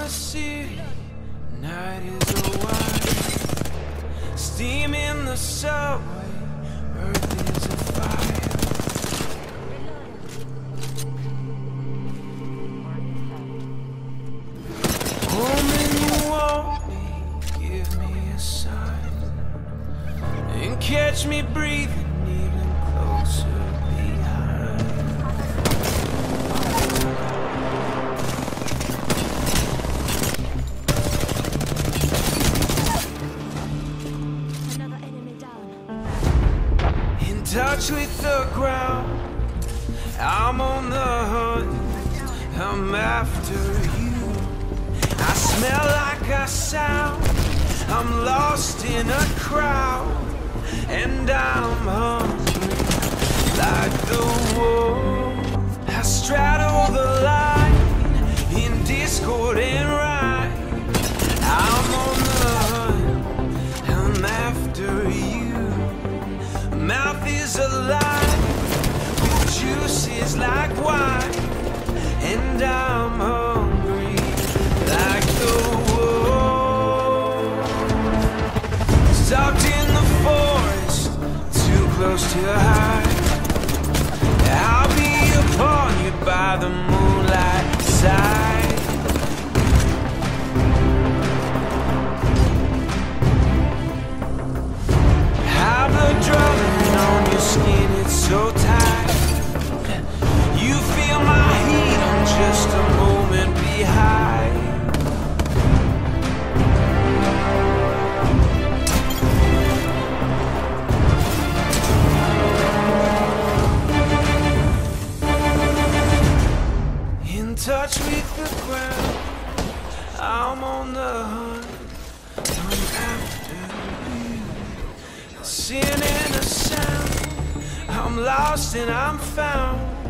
the city, night is a wire. Steam in the subway, earth is a fire. Home and you want me, give me a sign, and catch me breathing even closer behind. Another enemy down. In touch with the ground, I'm on the hunt, I'm after you. I smell like I sound, I'm lost in a crowd, and I'm hungry like the wolf. I straddle the line in discord and right. I'm on the hunt, I'm after you. Mouth is alive with juices like wine, and I'm hungry like the wolf. Stuck in the forest, too close to hide. I'll be upon you by the moonlight side. High blood drumming on your skin, it's so tight. You feel my heat, I'm just a moment behind. In touch with the ground, I'm on the hunt, I'm after you. Sin and a sound, I'm lost and I'm found.